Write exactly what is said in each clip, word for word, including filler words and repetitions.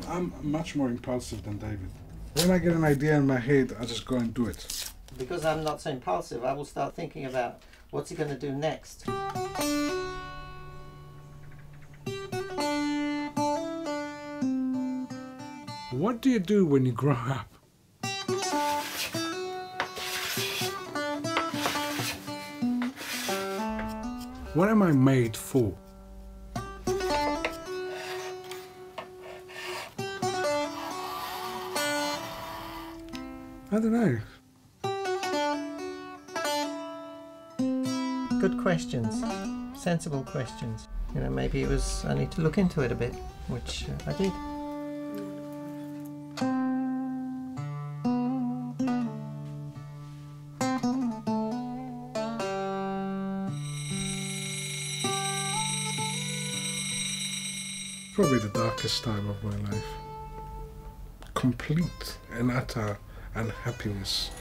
I'm much more impulsive than David. When I get an idea in my head, I just go and do it. Because I'm not so impulsive, I will start thinking about what's he going to do next. What do you do when you grow up? What am I made for? I don't know. Good questions, sensible questions. You know, maybe it was, I need to look into it a bit, which uh, I did. Probably the darkest time of my life. Complete and utter unhappiness.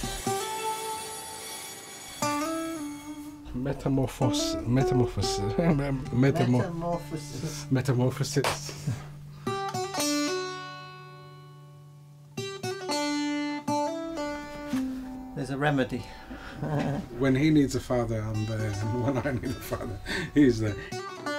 Metamorphosis. Metamorphosis. Metamor Metamorphosis. Metamorphosis. There's a remedy. When he needs a father, I'm there, and when I need a father, he's there.